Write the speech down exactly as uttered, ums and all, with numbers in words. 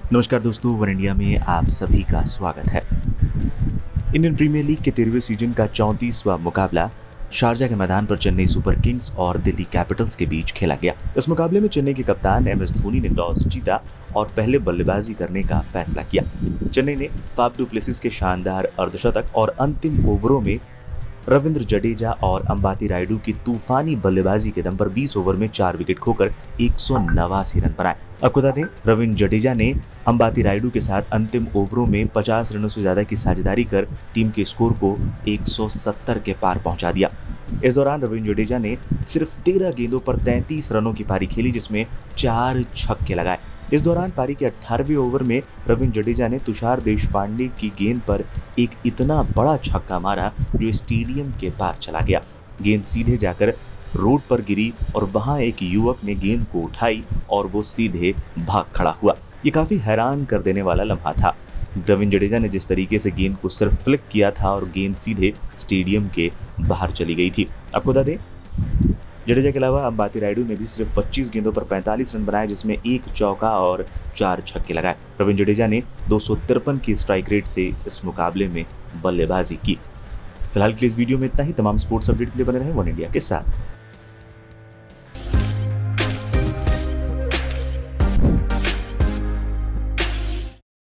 नमस्कार दोस्तों, one India में आप सभी का स्वागत है। इंडियन प्रीमियर लीग के तेरहवें सीजन का चौंतीसवां मुकाबला शारजा के मैदान पर चेन्नई सुपर किंग्स और दिल्ली कैपिटल्स के बीच खेला गया। इस मुकाबले में चेन्नई के कप्तान एम एस धोनी ने टॉस जीता और पहले बल्लेबाजी करने का फैसला किया। चेन्नई ने फाफ डू प्लेसिस के शानदार अर्धशतक और अंतिम ओवरों में रविंद्र जडेजा और अंबाती रायडू की तूफानी बल्लेबाजी के दम पर बीस ओवर में चार विकेट खोकर एक सौ नवासी रन बनाए। आपको बता दें, रविंद्र जडेजा ने अंबाती रायडू के साथ अंतिम ओवरों में पचास रनों से ज्यादा की साझेदारी कर टीम के स्कोर को एक सौ सत्तर के पार पहुंचा दिया। इस दौरान रविंद्र जडेजा ने सिर्फ तेरह गेंदों पर तैंतीस रनों की पारी खेली, जिसमें चार छक्के लगाए। इस दौरान पारी के अठारहवें ओवर में रविंद्र जडेजा ने तुषार देशपांडे की गेंद पर एक इतना बड़ा छक्का मारा जो स्टेडियम के पार चला गया। गेंद सीधे जाकर रोड पर गिरी और वहां एक युवक ने गेंद को उठाई और वो सीधे भाग खड़ा हुआ। ये काफी हैरान कर देने वाला लम्हा था। रविंद्र जडेजा ने जिस तरीके से गेंद को सिर्फ फ्लिक किया था और गेंद सीधे स्टेडियम के बाहर चली गई थी। आपको बता दें, जडेजा के अलावा अंबाती रायडू ने भी सिर्फ पच्चीस गेंदों पर पैंतालीस रन बनाए, जिसमें एक चौका और चार छक्के लगाए। रविंद्र जडेजा ने दो सौ तिरपन की स्ट्राइक रेट से इस मुकाबले में बल्लेबाजी की। फिलहाल के लिए इस वीडियो में इतना ही। तमाम स्पोर्ट्स अपडेट के लिए बने रहे वन इंडिया के साथ।